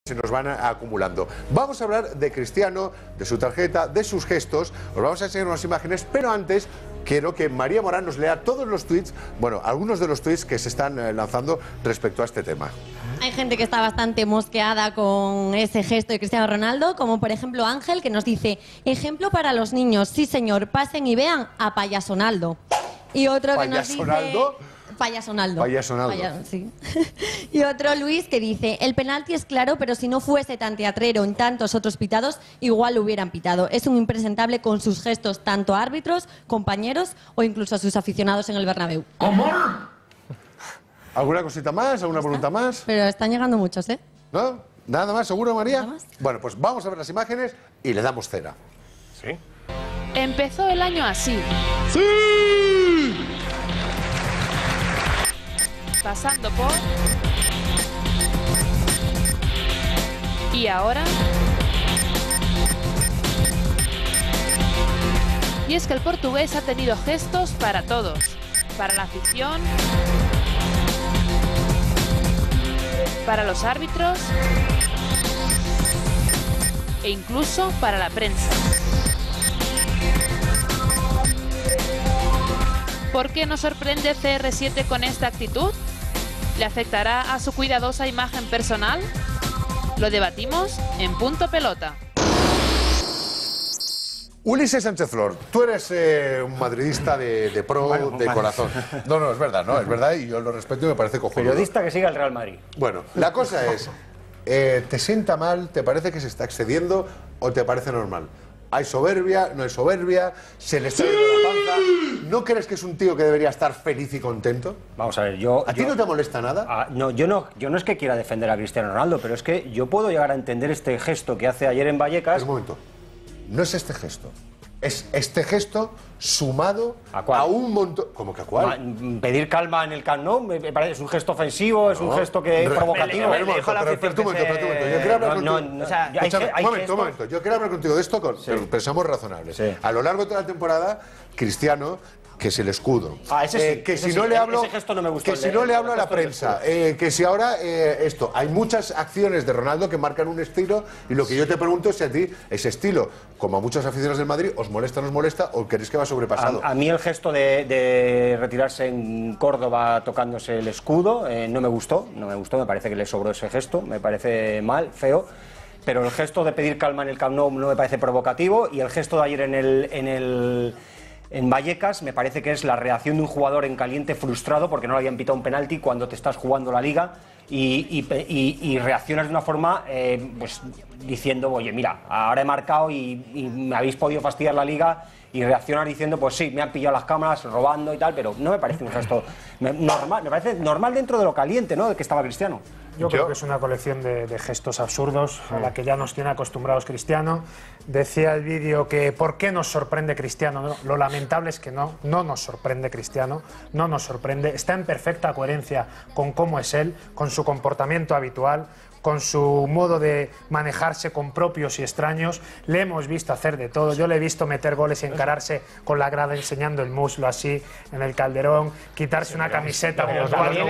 Se nos van acumulando. Vamos a hablar de Cristiano, de su tarjeta, de sus gestos. Os vamos a enseñar unas imágenes, pero antes quiero que María Morán nos lea todos los tweets, bueno, algunos de los tweets que se están lanzando respecto a este tema. Hay gente que está bastante mosqueada con ese gesto de Cristiano Ronaldo, como por ejemplo Ángel, que nos dice: ejemplo para los niños, sí señor, pasen y vean a Payasonaldo. Y otro que nos dice... Payasonaldo. Payasonaldo. Sí. Y otro, Luis, que dice: el penalti es claro, pero si no fuese tan teatrero en tantos otros pitados, igual lo hubieran pitado. Es un impresentable con sus gestos, tanto a árbitros, compañeros o incluso a sus aficionados en el Bernabéu. ¿Cómo? ¿Alguna cosita más? ¿Alguna pregunta más? Pero están llegando muchos, ¿eh? ¿No? ¿Nada más, seguro, María? Nada más. Bueno, pues vamos a ver las imágenes y le damos cera. ¿Sí? Empezó el año así. ¡Sí! Pasando por... Y ahora... Y es que el portugués ha tenido gestos para todos. Para la afición... Para los árbitros... E incluso para la prensa. ¿Por qué nos sorprende CR7 con esta actitud? ¿Le afectará a su cuidadosa imagen personal? Lo debatimos en Punto Pelota. Ulises Sánchez Flor, tú eres un madridista de pro, bueno, de corazón. No, es verdad, y yo lo respeto y me parece cojonudo. Periodista que siga el Real Madrid. Bueno, la cosa es, ¿te sienta mal? ¿Te parece que se está excediendo o te parece normal? ¿Hay soberbia? ¿No hay soberbia? ¿Se le está viendo la panza? ¿No crees que es un tío que debería estar feliz y contento? Vamos a ver, ¿A ti no te molesta nada? No, yo no es que quiera defender a Cristiano Ronaldo, pero es que yo puedo llegar a entender este gesto que hace ayer en Vallecas. Un momento, no es este gesto. Es este gesto sumado ¿A un montón... ¿Cómo que a cuál? Pedir calma en el Camp Nou me parece, es un gesto ofensivo, es un gesto que es provocativo. Pero un momento. Yo quiero hablar contigo... Un momento. Yo quiero hablar contigo de esto, pero seamos razonables. Sí. A lo largo de toda la temporada, Cristiano... que es el escudo, que si no le hablo, ese gesto no me gustó, que si no le hablo a la prensa, que si ahora esto, hay muchas acciones de Ronaldo que marcan un estilo y lo que yo te pregunto es si a ti ese estilo, como a muchos aficionados del Madrid, os molesta, no os molesta o queréis que va sobrepasado. A mí el gesto de retirarse en Córdoba tocándose el escudo no me gustó, me parece que le sobró ese gesto, me parece mal, feo. Pero el gesto de pedir calma en el Camp Nou no me parece provocativo y el gesto de ayer en Vallecas me parece que es la reacción de un jugador en caliente frustrado porque no le habían pitado un penalti cuando te estás jugando la liga y reaccionas de una forma pues diciendo: oye, mira, ahora he marcado y me habéis podido fastidiar la liga, y reaccionar diciendo: pues sí, me han pillado las cámaras robando y tal, pero no me parece un gesto normal, me parece normal dentro de lo caliente, ¿no?, de que estaba Cristiano. Yo creo que es una colección de gestos absurdos a la que ya nos tiene acostumbrados Cristiano. Decía el vídeo que ¿por qué nos sorprende Cristiano? No, lo lamentable es que no nos sorprende Cristiano, no nos sorprende. Está en perfecta coherencia con cómo es él, con su comportamiento habitual, con su modo de manejarse con propios y extraños. Le hemos visto hacer de todo. Yo le he visto meter goles y encararse con la grada enseando el muslo así en el Calderón, quitarse una camiseta de los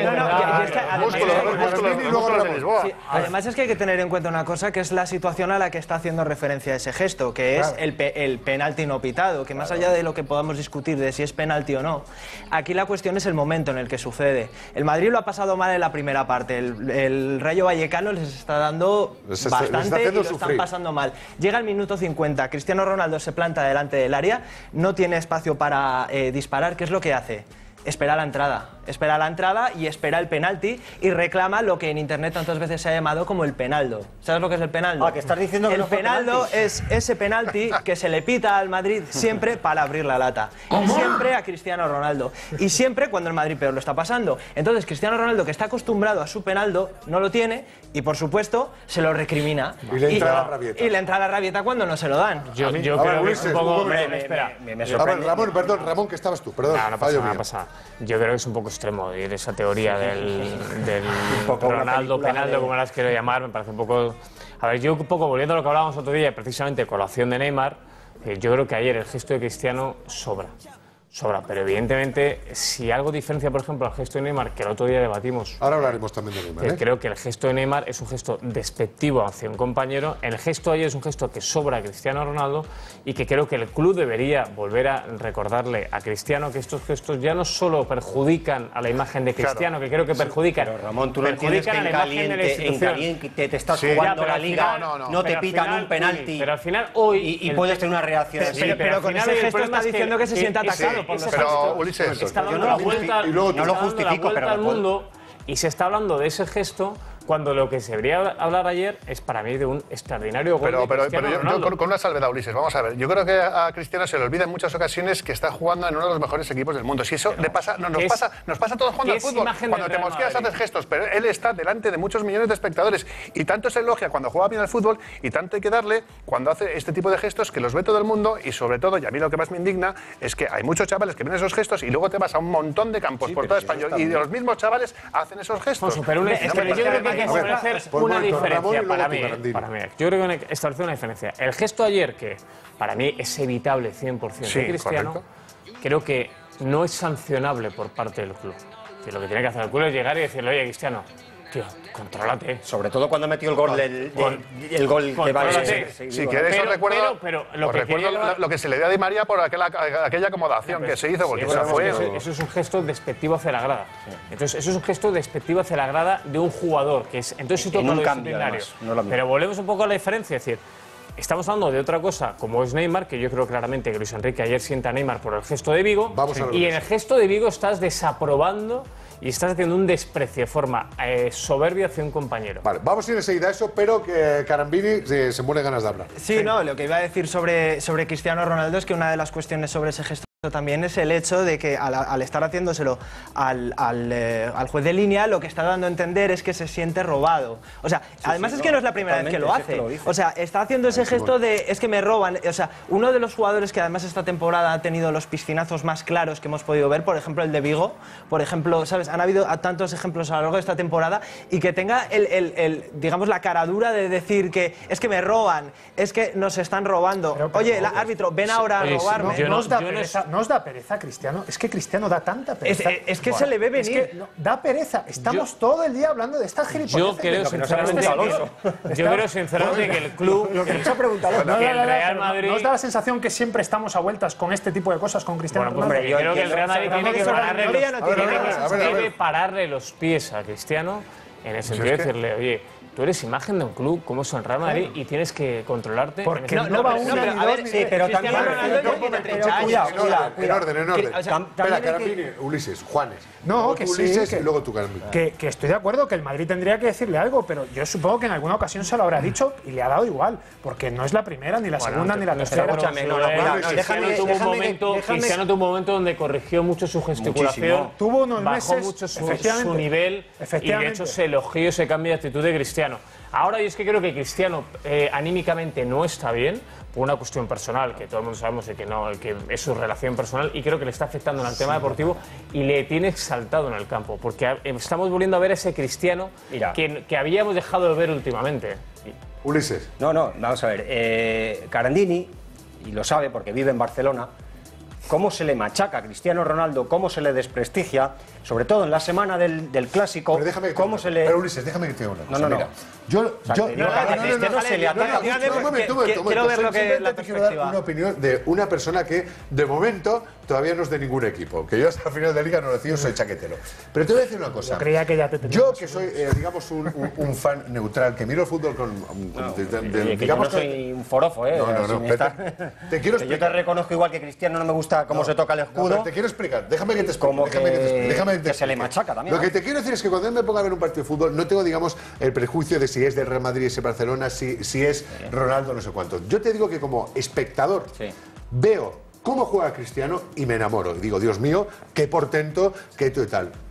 Además es que hay que tener en cuenta una cosa, que es la situación a la que está haciendo referencia ese gesto, que es el penalti no pitado, que más allá de lo que podamos discutir de si es penalti o no, aquí la cuestión es el momento en el que sucede. El Madrid lo ha pasado mal en la primera parte, el Rayo Vallecano les está dando bastante y lo están pasando mal. Llega el minuto 50, Cristiano Ronaldo se planta delante del área, no tiene espacio para disparar. ¿Qué es lo que hace? Espera la entrada y espera el penalti y reclama lo que en internet tantas veces se ha llamado como el penaldo. ¿Sabes lo que es el penaldo? Que estás diciendo que el penaldo es ese penalti que se le pita al Madrid siempre para abrir la lata. Y siempre a Cristiano Ronaldo. Y siempre cuando el Madrid peor lo está pasando. Entonces Cristiano Ronaldo, que está acostumbrado a su penaldo, no lo tiene y por supuesto se lo recrimina. Y le entra la rabieta. Y le entra la rabieta cuando no se lo dan. Yo creo que es un poco... Ramón, que estabas tú, perdón. No pasa. Yo creo que es un poco extremo ir esa teoría del Ronaldo, penaldo, como las quiero llamar, me parece un poco... A ver, yo un poco volviendo a lo que hablábamos otro día, precisamente con la acción de Neymar, yo creo que ayer el gesto de Cristiano sobra. sobra, pero evidentemente si algo diferencia, por ejemplo, al gesto de Neymar, que el otro día debatimos. Ahora hablaremos también de Neymar, ¿eh? Creo que el gesto de Neymar es un gesto despectivo hacia un compañero. El gesto de ayer es un gesto que sobra a Cristiano Ronaldo y que creo que el club debería volver a recordarle a Cristiano que estos gestos ya no solo perjudican a la imagen de Cristiano, que creo que perjudican. Pero Ramón, tú lo entiendes que en caliente te estás jugando la liga, no te pitan un penalti. Pero al final hoy y puedes tener una reacción así. Pero con ese gesto está diciendo que se siente atacado. Pero, Ulises, está dando la vuelta, no lo justifico, pero al mundo y se está hablando de ese gesto cuando lo que se debería hablar ayer es para mí de un extraordinario gol de Cristiano Ronaldo. Yo con una salvedad, Ulises, vamos a ver. Yo creo que a Cristiano se le olvida en muchas ocasiones que está jugando en uno de los mejores equipos del mundo. Si eso le pasa, nos pasa a todos jugando al fútbol. Cuando te mosqueas haces gestos, pero él está delante de muchos millones de espectadores y tanto se elogia cuando juega bien al fútbol y tanto hay que darle cuando hace este tipo de gestos que los ve todo el mundo y sobre todo, y a mí lo que más me indigna es que hay muchos chavales que ven esos gestos y luego te vas a un montón de campos por toda España y los mismos chavales hacen esos gestos. Pero yo creo que hay que establecer una diferencia para mí. Yo creo que hay que establecer una diferencia. El gesto ayer, que para mí es evitable 100% de Cristiano, creo que no es sancionable por parte del club. Que lo que tiene que hacer el club es llegar y decirle, oye, Cristiano, tío, contrólate. Sobre todo cuando metió el gol el gol que vale. Si quieres, os recuerdo lo que se le dio a Di María por aquella acomodación que se hizo, porque eso es un gesto despectivo hacia la grada. Entonces, eso es un gesto despectivo hacia la grada de un jugador, que es entonces sí toca lo disciplinario. Pero volvemos un poco a la diferencia, es decir, estamos hablando de otra cosa, como es Neymar, que yo creo claramente que Luis Enrique ayer sienta a Neymar por el gesto de Vigo, y en el gesto de Vigo estás desaprobando y estás haciendo un desprecio de forma soberbia hacia un compañero. Vale, vamos a ir enseguida a eso, pero que Carambini se muere ganas de hablar. Sí, no, lo que iba a decir sobre Cristiano Ronaldo es que una de las cuestiones sobre ese gesto también es el hecho de que al estar haciéndoselo al juez de línea, lo que está dando a entender es que se siente robado. O sea, además es que no es la primera vez que lo hace. O sea, está haciendo ese gesto de es que me roban. O sea, uno de los jugadores que además esta temporada ha tenido los piscinazos más claros que hemos podido ver, por ejemplo el de Vigo, por ejemplo, ¿sabes? Han habido tantos ejemplos a lo largo de esta temporada y que tenga digamos, la caradura de decir que es que me roban, es que nos están robando. Pero, oye, el árbitro, ven ahora a robarme. ¿No os da pereza, Cristiano? Es que Cristiano da tanta pereza. Es que se le ve venir. Es que da pereza. Estamos todo el día hablando de esta gilipollas. Yo creo sinceramente que el club... Lo que nos ha preguntado. Que el Real Madrid... ¿No os da la sensación que siempre estamos a vueltas con este tipo de cosas con Cristiano Ronaldo? Bueno, yo creo que el Real Madrid tiene que pararle los pies a Cristiano en el sentido de decirle, oye, tú eres imagen de un club como es el Real Madrid y tienes que controlarte. Porque no va una ni dos. Sí, pero también en orden. Espera, Carambini, Ulises, Juanes. No, que Ulises sí. Y luego tú, Carambini. Que estoy de acuerdo que el Madrid tendría que decirle algo, pero yo supongo que en alguna ocasión se lo habrá dicho y le ha dado igual, porque no es la primera, ni la segunda, ni la tercera. Cristiano tuvo un momento donde corrigió mucho su gesticulación, tuvo unos bajó meses, mucho su nivel y de hecho se elogió ese cambio de actitud de Cristiano. Ahora yo es que creo que Cristiano anímicamente no está bien por una cuestión personal, que todo el mundo sabemos de que no, que es su relación personal y creo que le está afectando en el tema deportivo y le tiene exaltado en el campo, porque estamos volviendo a ver ese Cristiano que habíamos dejado de ver últimamente. Ulises. No, vamos a ver. Carandini, y lo sabe porque vive en Barcelona, cómo se le machaca a Cristiano Ronaldo, cómo se le desprestigia, sobre todo en la semana del Clásico. Pero déjame cómo se le... Pero Ulises, déjame que te diga una cosa. No. Mira, Quiero ver lo que la perspectiva. Quiero dar una opinión de una persona que, de momento, todavía no es de ningún equipo. Que yo hasta el final de liga no lo decía, soy chaquetero. Pero te voy a decir una cosa. Creía que ya te yo que soy, digamos, un fan neutral, que miro el fútbol con... digamos, yo no soy un forofo, ¿eh? Te quiero explicar. Yo te reconozco igual que Cristiano no me gusta cómo se toca el escudo. Te quiero explicar. Déjame que te explique. Que se le machaca también. Lo que te quiero decir es que cuando me ponga a ver un partido de fútbol, no tengo, digamos, el prejuicio de si es del Real Madrid, si es Barcelona, si es Ronaldo, no sé cuánto. Yo te digo que como espectador veo cómo juega Cristiano y me enamoro. Y digo, Dios mío, qué portento, qué tú y tal.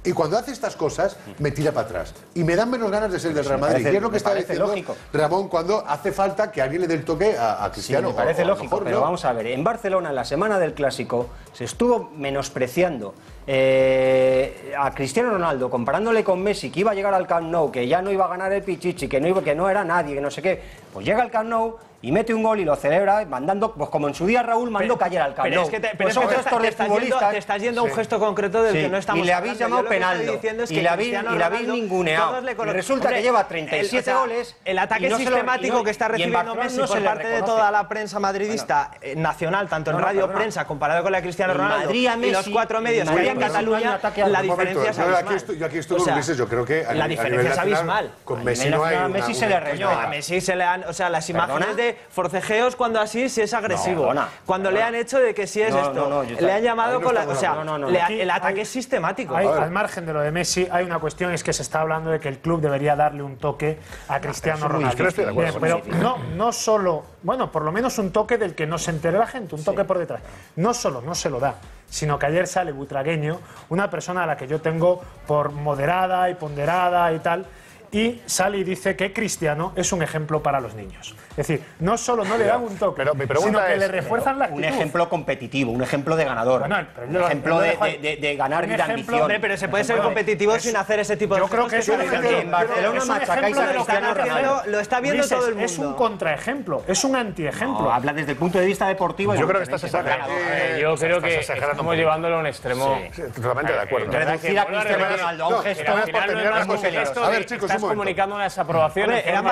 Y cuando hace estas cosas, me tira para atrás. Y me dan menos ganas de ser del Real Madrid. Y es lo que está diciendo lógico. Ramón, cuando hace falta que alguien le dé el toque a Cristiano. Sí, me parece lógico, pero vamos a ver. En Barcelona, en la semana del Clásico, se estuvo menospreciando a Cristiano Ronaldo, comparándole con Messi, que iba a llegar al Camp Nou, que ya no iba a ganar el Pichichi, que no era nadie, que no sé qué. Pues llega al Camp Nou y mete un gol y lo celebra, mandando, pues como en su día Raúl mandó cayera al Camp Nou. Pero es que te estás yendo a un gesto concreto del que no estamos hablando. Y le habéis llamado penaldo, y le habéis ninguneado. Y resulta que lleva 37 goles. El ataque sistemático que está recibiendo Messi por parte de toda la prensa madridista nacional, tanto en radio prensa, comparado con la de Cristiano Ronaldo y los 4 medios que hay en Cataluña, la diferencia es abismal. Yo aquí estoy con Ulises, yo creo que la diferencia es abismal. Con Messi no hay. A Messi se le respeta. A Messi se le han, o sea, las imágenes de forcejeos cuando así si es agresivo, cuando le han hecho de que si es esto, le han llamado con la, o sea, el ataque es sistemático. Al margen de lo de Messi, hay una cuestión, es que se está hablando de que el club debería darle un toque a Cristiano Ronaldo. Pero no solo, bueno, por lo menos un toque del que no se entere la gente, un toque por detrás. No solo no se lo da, sino que ayer sale Butragueño, una persona a la que yo tengo por moderada y ponderada y tal, y sale y dice que Cristiano es un ejemplo para los niños. Es decir, no solo no le dan un toque, sino que le refuerzan la actitud. Un ejemplo competitivo, un ejemplo de ganador, bueno, un ejemplo de ganar y de ambición. Pero se puede ser competitivo sin hacer ese tipo de cosas. Yo creo que es un ejemplo. En Barcelona machacáis a Cristiano Ronaldo. Lo está viendo todo el mundo. Es un contraejemplo, es un antiejemplo. No, habla desde el punto de vista deportivo. Yo creo que estás exagerando. Yo creo que estamos llevándolo a un extremo. Totalmente de acuerdo. Reducir a Cristiano Ronaldo a un gesto es muy peligroso. A ver, chicos, estás comunicando una desaprobación.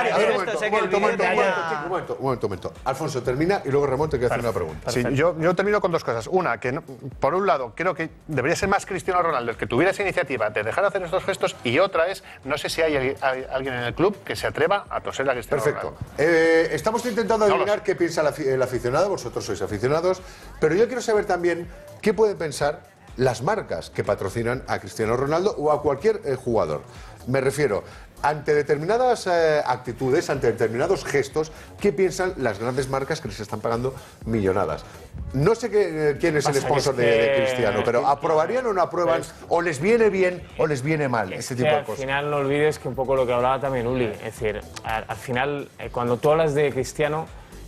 Un momento. Alfonso, termina y luego Ramón te quiere hacer una pregunta. Sí, yo termino con dos cosas. Una, que por un lado creo que debería ser más Cristiano Ronaldo el que tuviera esa iniciativa de dejar de hacer estos gestos, y otra es, no sé si hay alguien en el club que se atreva a toser a Cristiano Ronaldo. Perfecto. Estamos intentando adivinar qué piensa el aficionado, vosotros sois aficionados, pero yo quiero saber también qué pueden pensar las marcas que patrocinan a Cristiano Ronaldo o a cualquier jugador. Me refiero, ante determinadas actitudes, ante determinados gestos, ¿qué piensan las grandes marcas que les están pagando millonadas? No sé quién es el sponsor de Cristiano, pero ¿aprobarían o no aprueban? ¿O les viene bien o les viene mal este tipo de cosas? Al final no olvides que un poco lo que hablaba también Uli, es decir, al final cuando tú hablas de Cristiano,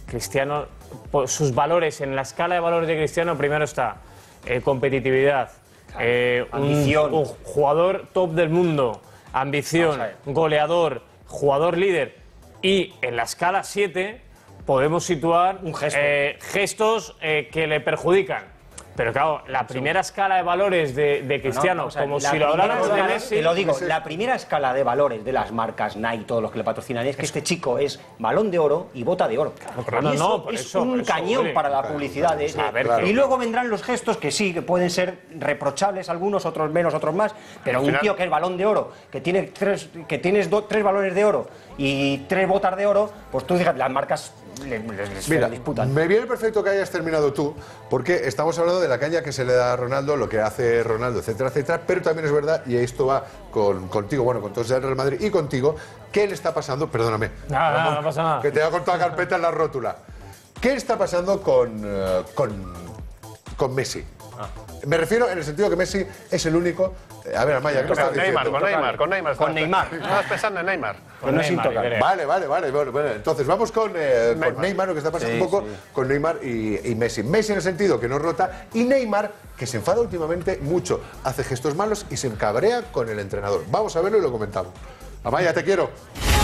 sus valores, en la escala de valores de Cristiano, primero está competitividad, ambición, un jugador top del mundo, ambición, goleador, jugador líder, y en la escala 7 podemos situar gestos que le perjudican. Pero claro, la primera escala de valores de Cristiano, como si lo habláramos de Messi... Te lo digo, la primera escala de valores de las marcas Nike, todos los que le patrocinan, es que este chico es balón de oro y bota de oro. Y es un cañón para la publicidad. Y luego vendrán los gestos que sí, que pueden ser reprochables algunos, otros menos, otros más, pero un tío que es balón de oro, que tienes tres balones de oro y 3 botas de oro, pues tú fíjate, las marcas les disputan. Me viene perfecto que hayas terminado tú, porque estamos hablando de la caña que se le da a Ronaldo, lo que hace Ronaldo, etcétera, etcétera, pero también es verdad, y esto va contigo, bueno, con todos el Real Madrid y contigo, ¿qué le está pasando? Perdóname. No pasa nada. Que te va con toda la carpeta en la rótula. ¿Qué está pasando con Messi? Me refiero en el sentido que Messi es el único... A ver, Amaya, ¿qué me estás diciendo? Con Neymar. Estabas pensando en Neymar. Con Neymar. Vale. Bueno, entonces vamos con Neymar, lo que está pasando un poco con Neymar y Messi. Messi en el sentido que no rota, y Neymar, que se enfada últimamente mucho, hace gestos malos y se cabrea con el entrenador. Vamos a verlo y lo comentamos. Amaya, te quiero.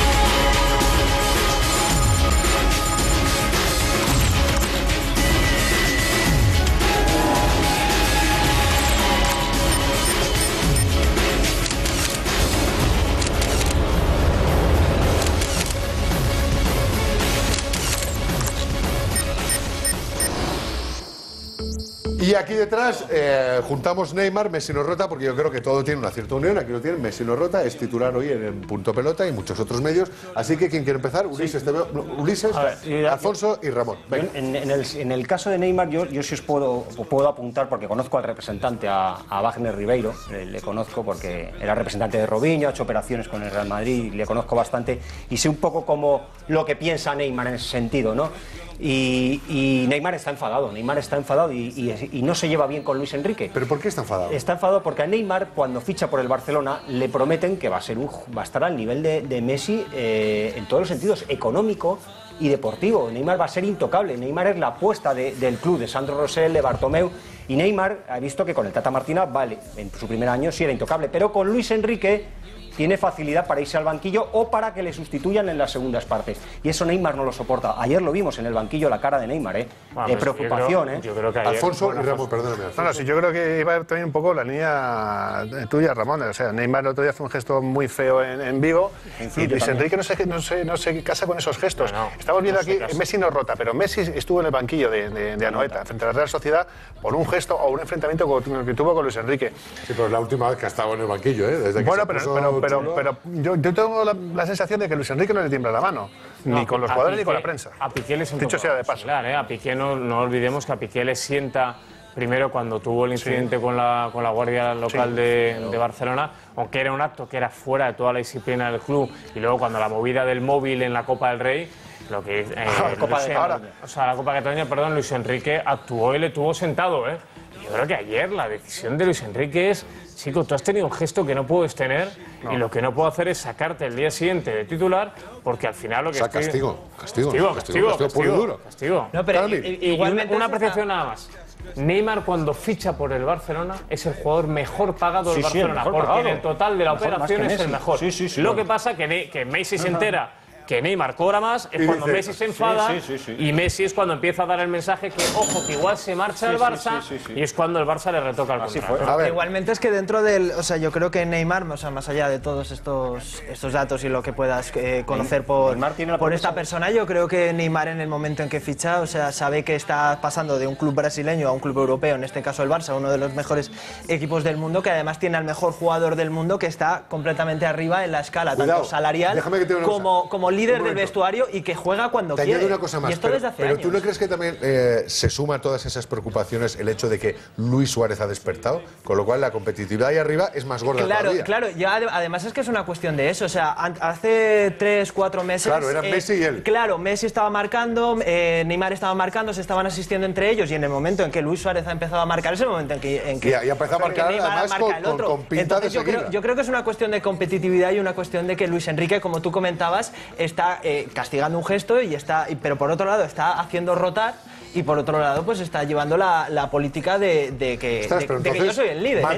Y aquí detrás juntamos Neymar, Messi no rota, porque yo creo que todo tiene una cierta unión. Aquí lo tienen, Messi no rota, es titular hoy en Punto Pelota y muchos otros medios. Así que, ¿quién quiere empezar? Ulises, Ulises, Alfonso y Ramón. En el caso de Neymar, yo sí os puedo apuntar, porque conozco al representante, a Wagner Ribeiro. Le conozco porque era representante de Robinho, ha hecho operaciones con el Real Madrid, le conozco bastante y sé un poco como lo que piensa Neymar en ese sentido, ¿no? Y Neymar está enfadado. Neymar está enfadado y no se lleva bien con Luis Enrique. ¿Pero por qué está enfadado? Está enfadado porque a Neymar, cuando ficha por el Barcelona, le prometen que va a estar al nivel de Messi en todos los sentidos, económico y deportivo. Neymar va a ser intocable. Neymar es la apuesta del club, de Sandro Rosell, de Bartomeu. Y Neymar ha visto que con el Tata Martino, vale, en su primer año sí era intocable, pero con Luis Enrique tiene facilidad para irse al banquillo o para que le sustituyan en las segundas partes. Y eso Neymar no lo soporta. Ayer lo vimos en el banquillo, la cara de Neymar, de preocupación. Yo creo que ayer, Alfonso y Ramón, perdóname. No, sí, yo creo que iba también un poco la línea tuya, Ramón. O sea, Neymar el otro día hace un gesto muy feo en Vigo y Luis Enrique no se casa con esos gestos. Estamos viendo aquí, Messi no rota, pero Messi estuvo en el banquillo de Anoeta, frente a la Real Sociedad, por un gesto o un enfrentamiento que tuvo con Luis Enrique. Sí, pero es la última vez que ha estado en el banquillo, Desde que bueno, pero yo tengo la sensación de que Luis Enrique no le tiembla la mano, ni con los jugadores ni con la prensa. A Piqué le sienta, dicho sea de paso. A Piqué no olvidemos que a Piqué le sienta, primero cuando tuvo el incidente con la guardia local de Barcelona, aunque era un acto que era fuera de toda la disciplina del club, y luego cuando la movida del móvil en la Copa del Rey, lo que la Copa Cataluña, perdón, Luis Enrique actuó y le tuvo sentado, Yo creo que ayer la decisión de Luis Enrique es: chico, tú has tenido un gesto que no puedes tener y lo que no puedo hacer es sacarte el día siguiente de titular, porque al final lo que castigo puro y duro. Castigo. No, pero igualmente una apreciación nada más. Neymar, cuando ficha por el Barcelona, es el jugador mejor pagado del Barcelona, porque en el total de la operación es el mejor. Lo que pasa que Messi se entera que Neymar cobra más, es cuando Messi se enfada, y Messi es cuando empieza a dar el mensaje que, ojo, que igual se marcha el Barça, y es cuando el Barça le retoca el contrato. Igualmente es que dentro del... O sea, yo creo que Neymar, o sea, más allá de todos estos datos y lo que puedas conocer por esta persona, yo creo que Neymar en el momento en que ficha, o sea, sabe que está pasando de un club brasileño a un club europeo, en este caso el Barça, uno de los mejores equipos del mundo, que además tiene al mejor jugador del mundo, que está completamente arriba en la escala, tanto salarial como líder del vestuario, y que juega cuando quiere. Te añado una cosa más, pero ¿tú no crees que también se suma a todas esas preocupaciones el hecho de que Luis Suárez ha despertado? Con lo cual la competitividad ahí arriba es más gorda todavía. Claro, ya además es que es una cuestión de eso. O sea, hace 3-4 meses... Claro, eran Messi y él. Claro, Messi estaba marcando, Neymar estaba marcando, se estaban asistiendo entre ellos, y en el momento en que Luis Suárez ha empezado a marcar, es el momento en que y empezó a marcar además con pinta de seguirla. Yo creo que es una cuestión de competitividad y una cuestión de que Luis Enrique, como tú comentabas, está castigando un gesto pero por otro lado está haciendo rotar, y por otro lado pues está llevando la política de que yo soy el líder.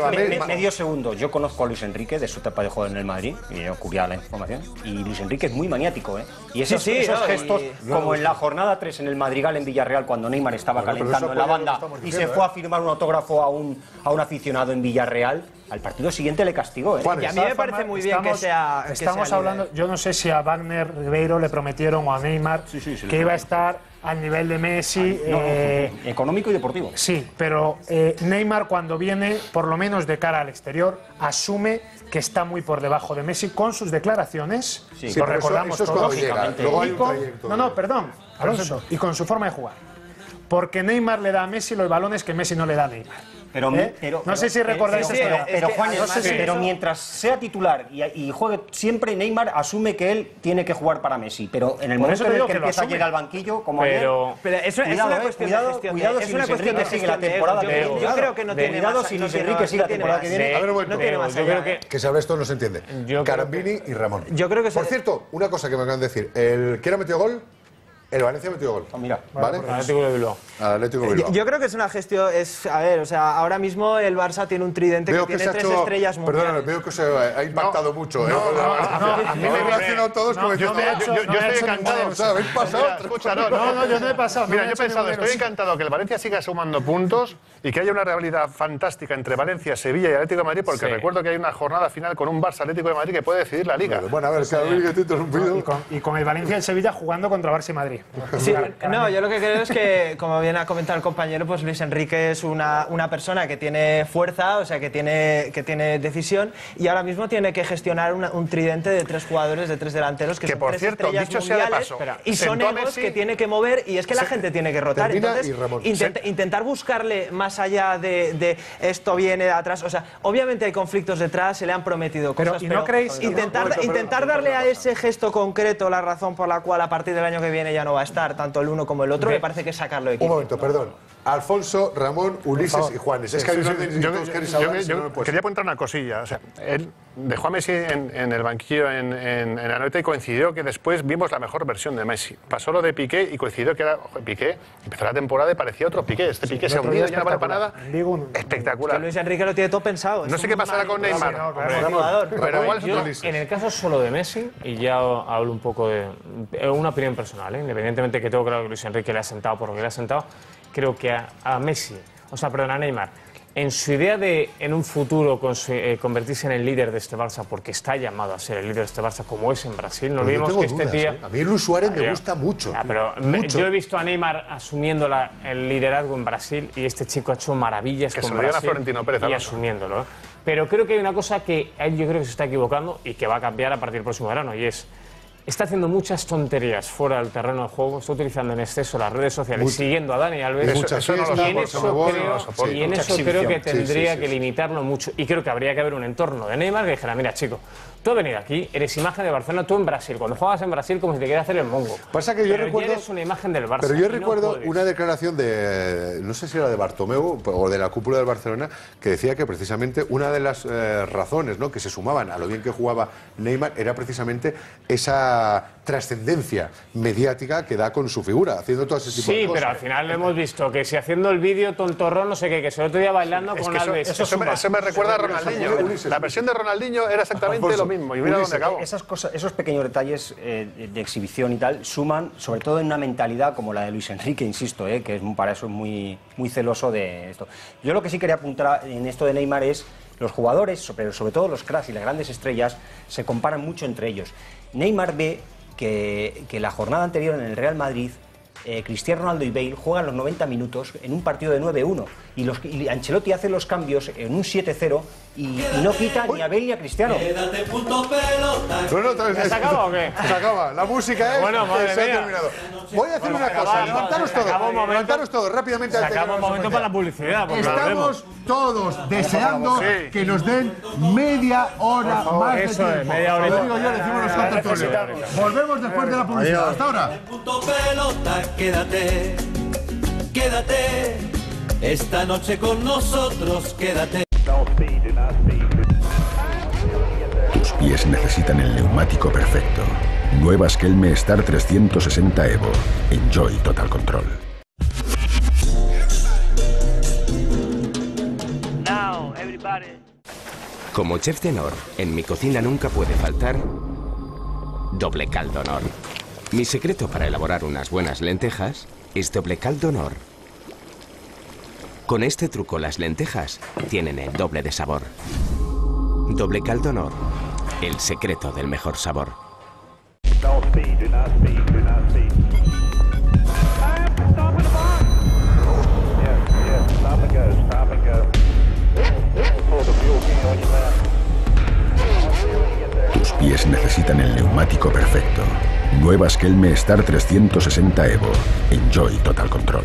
Medio segundo. Yo conozco a Luis Enrique de su etapa de juego en el Madrid, y yo cubría la información, y Luis Enrique es muy maniático, y esos gestos, como en la jornada 3 en el Madrigal en Villarreal, cuando Neymar estaba calentando en la banda y se fue a firmar un autógrafo a un aficionado en Villarreal, al partido siguiente le castigó, Y a mí me parece muy bien que sea... Estamos hablando, yo no sé si a Wagner Ribeiro le prometieron, o a Neymar, que iba a estar al nivel de Messi. Económico y deportivo. Sí, pero Neymar, cuando viene, por lo menos de cara al exterior, asume que está muy por debajo de Messi con sus declaraciones. Lo recordamos todos. Luego hay un trayecto. Perdón, Alonso. Y con su forma de jugar. Porque Neymar le da a Messi los balones que Messi no le da a Neymar. No sé si recordáis esto. Pero Juan, pero mientras sea titular y juegue siempre, Neymar asume que él tiene que jugar para Messi. Pero en el momento en el que empieza a llegar al banquillo, como ayer... Pero eso es una cuestión de gestión. Cuidado si Luis Enrique sigue la temporada que viene. Yo creo que no tiene más. Cuidado si Luis Enrique sigue la temporada que viene. A ver, bueno, no tiene más allá. Que sabe esto no se entiende. Carambini y Ramón. Yo creo que Por cierto, una cosa que me acaban de decir. ¿Quién ha metido gol? El Valencia metió gol. Mira, ¿vale? Atlético de Bilbao. Yo creo que es una gestión. A ver, o sea, ahora mismo el Barça tiene un tridente que tiene 3 estrellas mundiales. Perdóname, veo que se ha impactado mucho. A mí me han reaccionado todos como diciendo. Yo estoy encantado. ¿Habéis pasado? Escucha, yo no he pasado. Mira, yo he pensado, estoy encantado que el Valencia siga sumando puntos y que haya una rivalidad fantástica entre Valencia, Sevilla y Atlético de Madrid, porque recuerdo que hay una jornada final con un Barça Atlético de Madrid que puede decidir la Liga. Bueno, a ver, Carambini, que te he interrumpido. Y con el Valencia y el Sevilla jugando contra Barça y Madrid. Sí, no, yo lo que creo es que, como bien ha comentado el compañero, pues Luis Enrique es una persona que tiene fuerza, o sea, que tiene decisión, y ahora mismo tiene que gestionar un tridente de 3 jugadores, de 3 delanteros, que son por 3 cierto, estrellas dicho sea de mundiales, paso, y son egos que tiene que mover, y es que la gente tiene que rotar. Entonces, intentar buscarle más allá de esto viene de atrás, o sea, obviamente hay conflictos detrás, se le han prometido cosas, pero ¿no creéis? Intentar darle a ese gesto concreto la razón por la cual a partir del año que viene ya no va a estar, tanto el uno como el otro, me parece que es sacarlo de equipo. Un momento, perdón. Alfonso, Ramón, Ulises y Juanes. Es que hay todos queréis hablar. Yo quería apuntar una cosilla. O sea, él dejó a Messi en el banquillo en la noche y coincidió que después vimos la mejor versión de Messi. Pasó lo de Piqué y coincidió que era Piqué. Empezó la temporada y parecía otro Piqué. Este Piqué se ha hundido, ya no vale para nada. Espectacular. Que Luis Enrique lo tiene todo pensado. No sé qué pasará con Neymar. Pero igual en el caso solo de Messi, y ya hablo un poco de una opinión personal, independientemente que tengo claro que Luis Enrique le ha sentado por lo que le ha sentado, creo que a Messi, a Neymar, en su idea de en un futuro convertirse en el líder de este Barça, porque está llamado a ser el líder de este Barça como es en Brasil, no olvidemos que este día... A mí Luis Suárez me gusta mucho. Yo he visto a Neymar asumiendo el liderazgo en Brasil y este chico ha hecho maravillas con Brasil Florentino Pérez y asumiéndolo. Pero creo que hay una cosa que él yo creo que se está equivocando y que va a cambiar a partir del próximo verano, y es... Está haciendo muchas tonterías fuera del terreno de juego, está utilizando en exceso las redes sociales, siguiendo a Dani Alves. Y en eso creo que tendría que limitarlo mucho. Y creo que habría que haber un entorno de Neymar que dijera, mira chico, tú has venido aquí, eres imagen de Barcelona, tú en Brasil. Cuando juegas en Brasil como si te quieres hacer el mongo. Pasa que yo recuerdo, eres una imagen del Barça. Pero yo recuerdo una declaración de, no sé si era de Bartomeu o de la cúpula del Barcelona, que decía que precisamente una de las razones, ¿no?, que se sumaban a lo bien que jugaba Neymar era precisamente esa trascendencia mediática que da con su figura, haciendo todo ese tipo de cosas. Sí, pero al final hemos visto que si haciendo el vídeo tontorrón, no sé qué, que se el otro día bailando con Alves. Eso me recuerda a Ronaldinho. La versión de Ronaldinho era exactamente lo mismo. Y mira dónde acabó. Esas cosas, esos pequeños detalles de exhibición y tal, suman, sobre todo en una mentalidad como la de Luis Enrique, insisto, que es para eso muy celoso de esto. Yo lo que sí quería apuntar en esto de Neymar es los jugadores, pero sobre todo los cracks y las grandes estrellas, se comparan mucho entre ellos. Neymar ve que la jornada anterior en el Real Madrid, Cristiano Ronaldo y Bale juegan los 90 minutos en un partido de 9-1 y Ancelotti hace los cambios en un 7-0 y no quita ni a Bale ni a Cristiano. ¿Se acaba o qué? Se acaba. La música es... Bueno, madre se ha mía. terminado. Voy a hacer una cosa. Levantaros todos rápidamente. Se acaba un momento para la publicidad. Estamos todos deseando que nos den media hora más de tiempo. Eso es, media hora. Lo digo yo, decimos los contertulios. Volvemos después de la publicidad. Hasta ahora. Quédate, quédate, esta noche con nosotros, quédate. Tus pies necesitan el neumático perfecto. Nueva Skelme Star 360 Evo. Enjoy Total Control. Como chef de honor, en mi cocina nunca puede faltar doble caldo honor. Mi secreto para elaborar unas buenas lentejas es doble caldo honor. Con este truco las lentejas tienen el doble de sabor. Doble caldo honor, el secreto del mejor sabor. Tus pies necesitan el neumático perfecto. Nueva Skelme Star 360 Evo. Enjoy Total Control.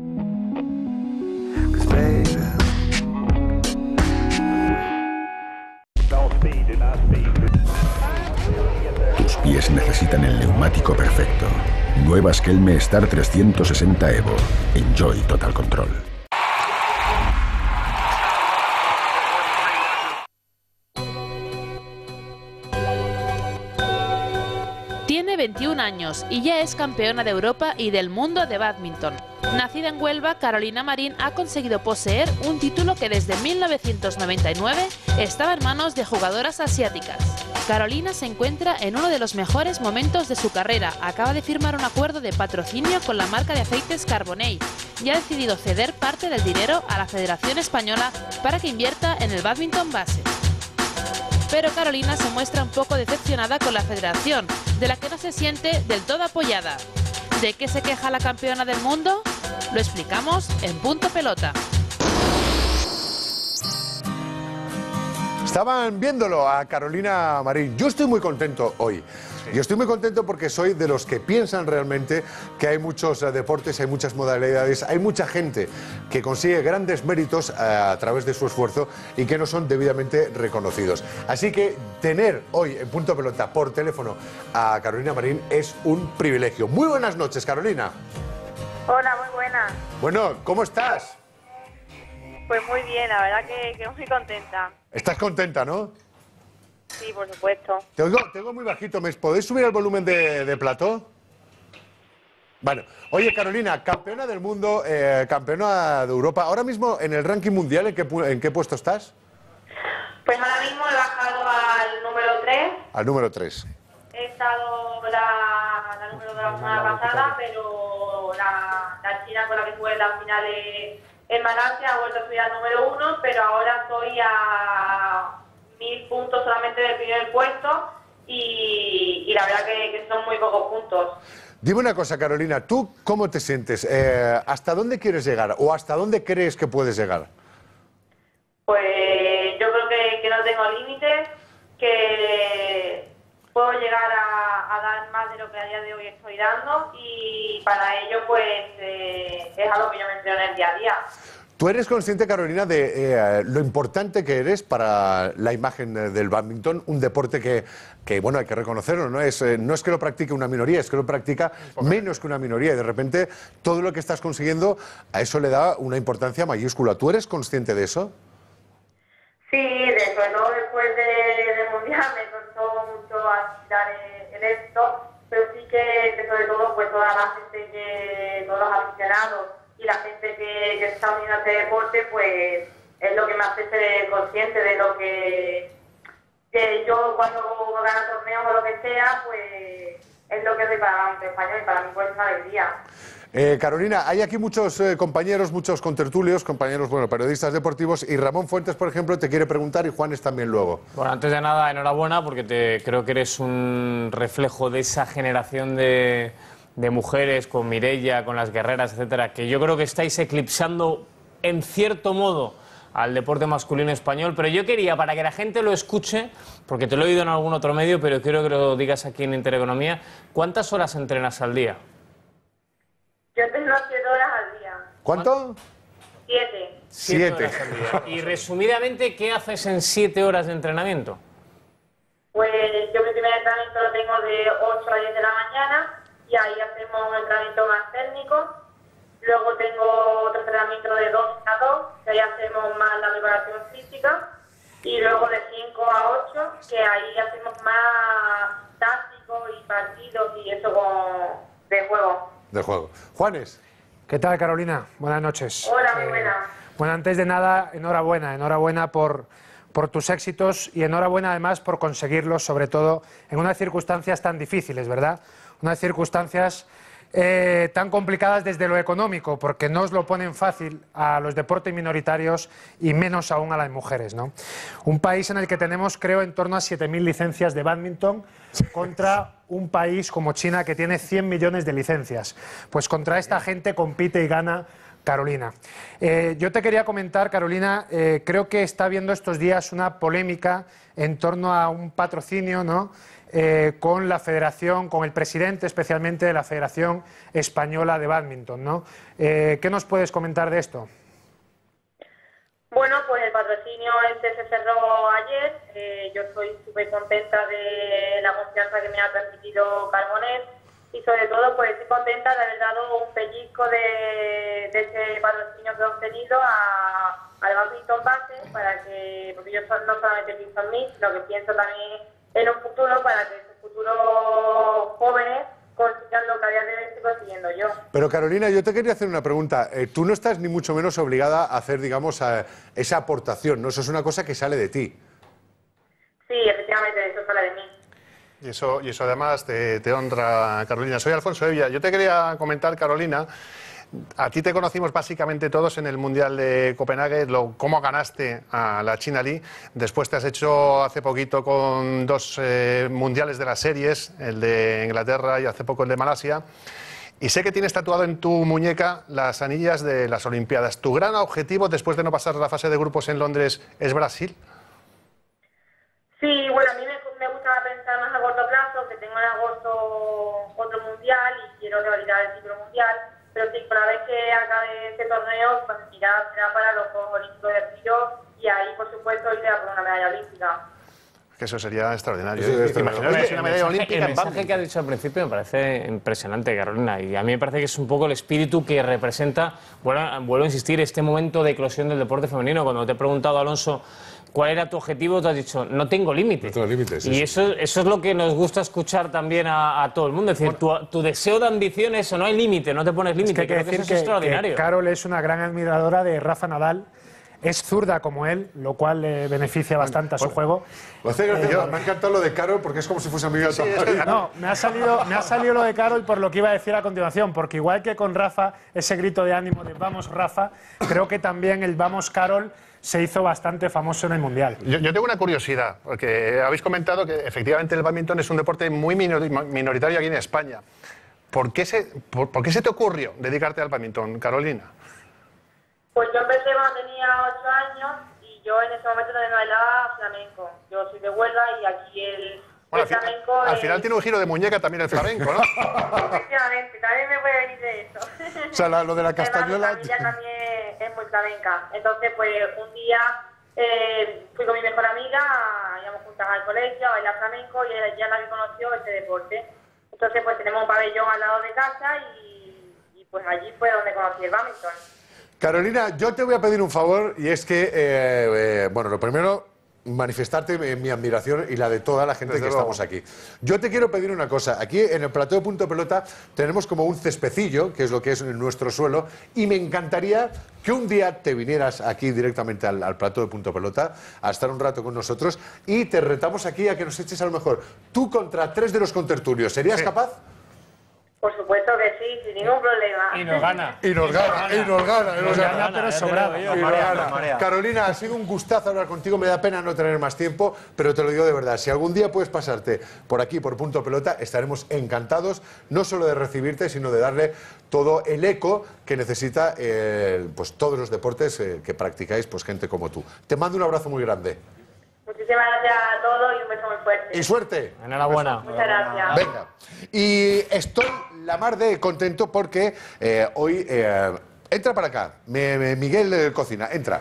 Tus pies necesitan el neumático perfecto. Nueva Skelme Star 360 Evo. Enjoy Total Control. Tiene 21 años y ya es campeona de Europa y del mundo de bádminton. Nacida en Huelva, Carolina Marín ha conseguido poseer un título que desde 1999 estaba en manos de jugadoras asiáticas. Carolina se encuentra en uno de los mejores momentos de su carrera. Acaba de firmar un acuerdo de patrocinio con la marca de aceites Carbonell y ha decidido ceder parte del dinero a la Federación Española para que invierta en el bádminton base. Pero Carolina se muestra un poco decepcionada con la federación, de la que no se siente del todo apoyada. ¿De qué se queja la campeona del mundo? Lo explicamos en Punto Pelota. Estaban viéndolo a Carolina Marín. Yo estoy muy contento hoy, Y estoy muy contento porque soy de los que piensan realmente que hay muchos deportes, hay muchas modalidades, hay mucha gente que consigue grandes méritos a través de su esfuerzo y que no son debidamente reconocidos. Así que tener hoy en Punto Pelota por teléfono a Carolina Marín es un privilegio. Muy buenas noches, Carolina. Hola, muy buena. Bueno, ¿cómo estás? Pues muy bien, la verdad que muy contenta. ¿Estás contenta, no? Sí, por supuesto. Te oigo muy bajito. ¿Me podéis subir el volumen de plató? Bueno, oye, Carolina, campeona del mundo, campeona de Europa. Ahora mismo, en el ranking mundial, ¿en qué puesto estás? Pues ahora mismo he bajado al número 3. Al número 3. He estado la número de la semana pasada, pero la china con la que jugué la final en Malasia ha vuelto a subir al número 1, pero ahora estoy a 1000 puntos solamente del primer puesto y la verdad que son muy pocos puntos. Dime una cosa, Carolina, ¿tú cómo te sientes? ¿Hasta dónde quieres llegar o hasta dónde crees que puedes llegar? Pues yo creo que no tengo límites, que puedo llegar a dar más de lo que a día de hoy estoy dando y para ello pues es algo que yo me entreno en el día a día. ¿Tú eres consciente, Carolina, de lo importante que eres para la imagen del bádminton? Un deporte que bueno, hay que reconocerlo, no es que lo practique una minoría, es que lo practica menos que una minoría. Y de repente, todo lo que estás consiguiendo, a eso le da una importancia mayúscula. ¿Tú eres consciente de eso? Sí, sobre todo después del Mundial me costó mucho aspirar el éxito, pero sí que sobre todo pues toda la gente, todos los aficionados y la gente que está uniendo a este deporte, pues es lo que me hace ser consciente de lo que yo cuando gano torneos o lo que sea, pues es lo que doy para un español y para mí pues es una alegría. Carolina, hay aquí muchos compañeros, muchos contertulios, compañeros, bueno, periodistas deportivos, y Ramón Fuentes, por ejemplo, te quiere preguntar y Juanes también luego. Bueno, antes de nada, enhorabuena, porque creo que eres un reflejo de esa generación de mujeres, con Mireia, con las guerreras, etcétera, que yo creo que estáis eclipsando, en cierto modo, al deporte masculino español. Pero yo quería, para que la gente lo escuche, porque te lo he oído en algún otro medio, pero quiero que lo digas aquí en Intereconomía, ¿cuántas horas entrenas al día? Yo entreno 7 horas al día. ¿Cuánto? 7. 7 horas al día. Y resumidamente, ¿qué haces en 7 horas de entrenamiento? Pues yo mi primer entrenamiento lo tengo de 8 a 10 de la mañana y ahí hacemos un entrenamiento más técnico. Luego tengo otro entrenamiento de 2 a 2, que ahí hacemos más la preparación física. Y luego de 5 a 8, que ahí hacemos más táctico y partidos y eso de juego. De juego. Juanes. ¿Qué tal, Carolina? Buenas noches. Hola, muy buena. Bueno, antes de nada, enhorabuena por tus éxitos y enhorabuena además por conseguirlos, sobre todo en unas circunstancias tan difíciles, ¿verdad? Unas circunstancias tan complicadas desde lo económico, porque no os lo ponen fácil a los deportes minoritarios y menos aún a las mujeres, ¿no? Un país en el que tenemos, creo, en torno a 7.000 licencias de bádminton contra un país como China que tiene 100 millones de licencias. Pues contra esta gente compite y gana Carolina. Yo te quería comentar, Carolina, creo que está habiendo estos días una polémica en torno a un patrocinio, ¿no?, con la federación, con el presidente especialmente de la Federación Española de Bádminton, ¿no? ¿Qué nos puedes comentar de esto? Bueno, pues el patrocinio se cerró ayer. Yo estoy súper contenta de la confianza que me ha transmitido Carbonet y sobre todo pues estoy contenta de haber dado un pellizco de ese patrocinio que he obtenido al Bádminton Base, porque yo no solamente pienso en mí, sino que pienso también en un futuro para que esos futuros jóvenes consigan lo que a día de hoy estoy consiguiendo yo. Pero Carolina, yo te quería hacer una pregunta. Tú no estás ni mucho menos obligada a hacer, digamos, esa aportación, ¿no? Eso es una cosa que sale de ti. Sí, efectivamente, eso sale de mí. Y eso además te honra, Carolina. Soy Alfonso Evia. Yo te quería comentar, Carolina, a ti te conocimos básicamente todos en el Mundial de Copenhague, cómo ganaste a la China Lee. Después te has hecho hace poquito con 2 mundiales de las series, el de Inglaterra y hace poco el de Malasia. Y sé que tienes tatuado en tu muñeca las anillas de las Olimpiadas. ¿Tu gran objetivo después de no pasar la fase de grupos en Londres es Brasil? Sí, bueno, a mí me gusta pensar más a corto plazo, que tengo algo no se va a quitar el título mundial, pero sí, una vez que acabe este torneo, pues será para los Juegos Olímpicos de Río y ahí, por supuesto, iré a por una medalla olímpica. Que eso sería extraordinario. Imaginaos una medalla olímpica. El mensaje que ha dicho al principio me parece impresionante, Carolina, y a mí me parece que es un poco el espíritu que representa, vuelvo a insistir, este momento de eclosión del deporte femenino. Cuando te he preguntado, Alonso, ¿cuál era tu objetivo? Te has dicho, no tengo límites. No tengo límites. Y eso es lo que nos gusta escuchar también a todo el mundo. Es decir, tu deseo de ambición es eso, no hay límite, no te pones límite. Es que hay que decir que Carol es una gran admiradora de Rafa Nadal. Es zurda como él, lo cual le beneficia bastante a su juego. Me ha encantado lo de Carol porque es como si fuese amiga de No, me ha salido lo de Carol por lo que iba a decir a continuación, porque igual que con Rafa, ese grito de ánimo de vamos Rafa, creo que también el vamos Carol se hizo bastante famoso en el Mundial. Yo tengo una curiosidad, porque habéis comentado que efectivamente el bádminton es un deporte muy minoritario aquí en España. ¿Por qué se te ocurrió dedicarte al bádminton, Carolina? Pues yo empecé cuando tenía 8 años y yo en ese momento también bailaba flamenco. Yo soy de Huelva y aquí el flamenco... Al final tiene un giro de muñeca también el flamenco, ¿no? Efectivamente, también me puede venir de eso. O sea, lo de la castañuela... Mi familia también es muy flamenca. Entonces, pues un día fui con mi mejor amiga, íbamos juntas al colegio a bailar flamenco y ella ya la que conoció este deporte. Entonces, pues tenemos un pabellón al lado de casa y pues allí fue donde conocí el bádminton. Carolina, yo te voy a pedir un favor y es que, bueno, lo primero, manifestarte mi admiración y la de toda la gente que estamos aquí. Yo te quiero pedir una cosa. Aquí en el plató de Punto Pelota tenemos como un cespecillo, que es lo que es nuestro suelo, y me encantaría que un día te vinieras aquí directamente al plató de Punto Pelota a estar un rato con nosotros y te retamos aquí a que nos eches a lo mejor tú contra 3 de los contertulios. ¿Serías capaz? Por supuesto que sí, sin ningún problema. Y nos gana. Y nos gana, pero sobrado. Carolina, ha sido un gustazo hablar contigo. Me da pena no tener más tiempo, pero te lo digo de verdad. Si algún día puedes pasarte por aquí, por Punto Pelota, estaremos encantados, no solo de recibirte, sino de darle todo el eco que necesita pues todos los deportes que practicáis, pues gente como tú. Te mando un abrazo muy grande. Muchísimas gracias a todos y un beso muy fuerte. Y suerte. Enhorabuena. Muchas gracias. Venga. Y estoy la mar de contento porque hoy... entra para acá. Miguel Cocina, entra.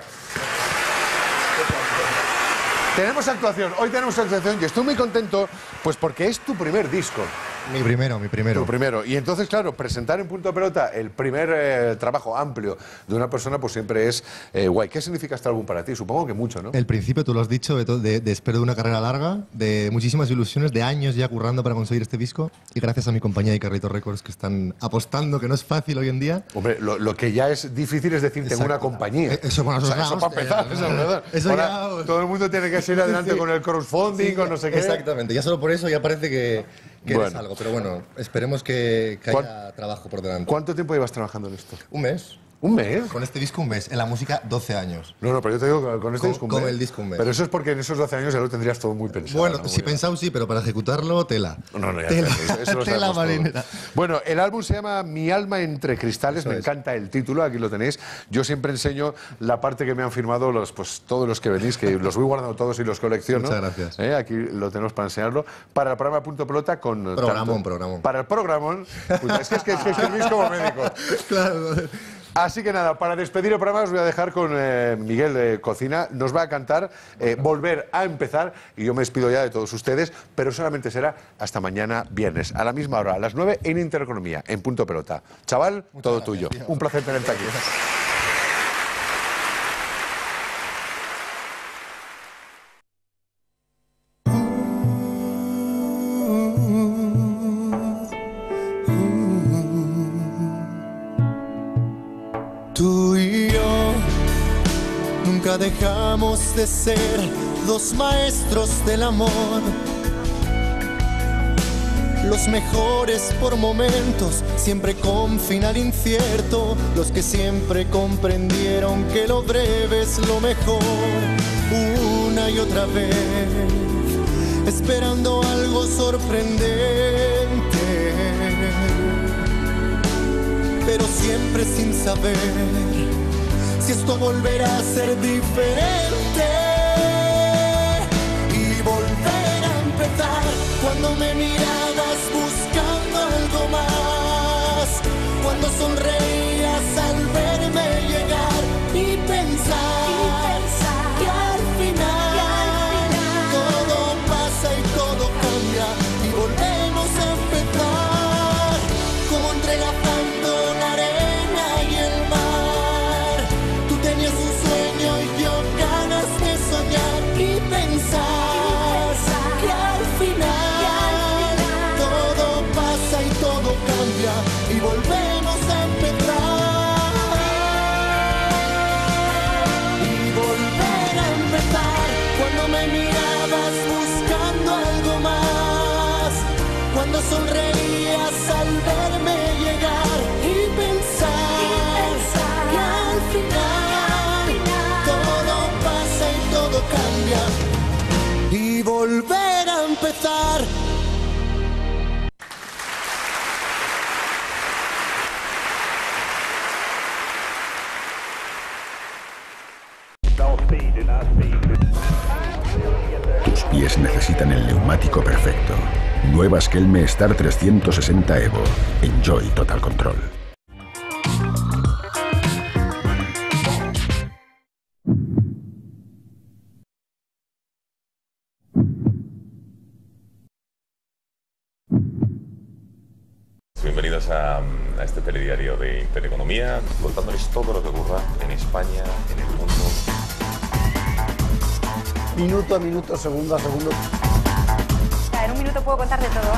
Tenemos actuación, hoy tenemos actuación y estoy muy contento pues porque es tu primer disco. Mi primero. Tu primero. Y entonces, claro, presentar en Punto Pelota el primer trabajo amplio de una persona pues siempre es guay. ¿Qué significa este álbum para ti? Supongo que mucho, ¿no? El principio, tú lo has dicho, espero de una carrera larga, de muchísimas ilusiones, de años ya currando para conseguir este disco y gracias a mi compañía Icarrito Records que están apostando, que no es fácil hoy en día. Hombre, lo que ya es difícil es decir, tengo una compañía. Eso, bueno, eso para empezar, eso ya... Todo el mundo tiene que seguir adelante con el crowdfunding, con no sé qué. Exactamente, ya solo por eso ya parece que es algo, pero bueno, esperemos que haya trabajo por delante. ¿Cuánto tiempo llevas trabajando en esto? Un mes. ¿Un mes? Con este disco un mes. En la música 12 años. No, pero yo te digo con este disco un mes. Con el disco un mes. Pero eso es porque en esos 12 años ya lo tendrías todo muy pensado. Bueno, ¿no? Si pensado sí, pero para ejecutarlo, tela. No, ya tela, eso lo tela marinera. Bueno, el álbum se llama Mi alma entre cristales. Me encanta el título, aquí lo tenéis. Yo siempre enseño la parte que me han firmado todos los que venís, que los voy guardando todos y los colecciono. Muchas gracias. Aquí lo tenemos para enseñarlo. Para el programa Punto Pelota con... Programón. Para el programón. Pues es que escribís como médico. Claro. Así que nada, para despedir el programa os voy a dejar con Miguel Cocina. Nos va a cantar Volver a empezar y yo me despido ya de todos ustedes, pero solamente será hasta mañana viernes, a la misma hora, a las 9 en Intereconomía, en Punto Pelota. Chaval, todo tuyo. Tío. Un placer tenerte aquí. Tú y yo nunca dejamos de ser dos maestros del amor, los mejores por momentos, siempre con final incierto, los que siempre comprendieron que lo breve es lo mejor, una y otra vez, esperando algo sorprendente, pero siempre sin saber si esto volverá a ser diferente y volver a empezar cuando me mirabas buscando algo más. entrelazando la arena y el mar. Tú tenías un sueño y yo ganas de soñar y pensar que al final todo pasa y todo cambia y volvemos a empezar. Y volver a empezar cuando me mirabas buscando algo más, cuando sonreías al verme llegar y pensar que al final todo pasa y todo cambia y volver a empezar. Tus pies necesitan el neumático perfecto. Nueva Esquelme Star 360 Evo. Enjoy Total Control. Bienvenidos a este telediario de Intereconomía, contándoles todo lo que ocurra en España, en el mundo. Minuto a minuto, segundo a segundo. En un minuto puedo contar de todo.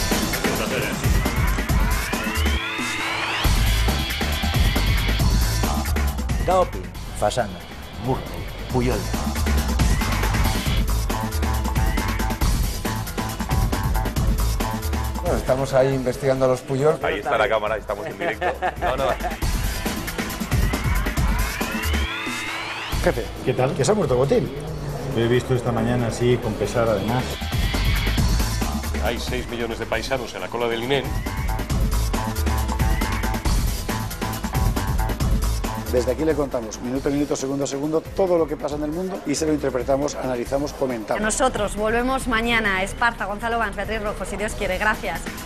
Gaopi, Fasana, Murray, Puyol. Bueno, estamos ahí investigando a los Puyol. Ahí está la cámara, estamos en directo. No. Jefe, ¿qué tal? ¿Que se ha muerto Botín? Lo he visto esta mañana así, con pesar además. Hay 6 millones de paisanos en la cola del INEM. Desde aquí le contamos minuto a minuto, segundo a segundo, todo lo que pasa en el mundo y se lo interpretamos, analizamos, comentamos. Nosotros volvemos mañana. Esparza, Gonzalo Vans, Beatriz Rojo, si Dios quiere. Gracias.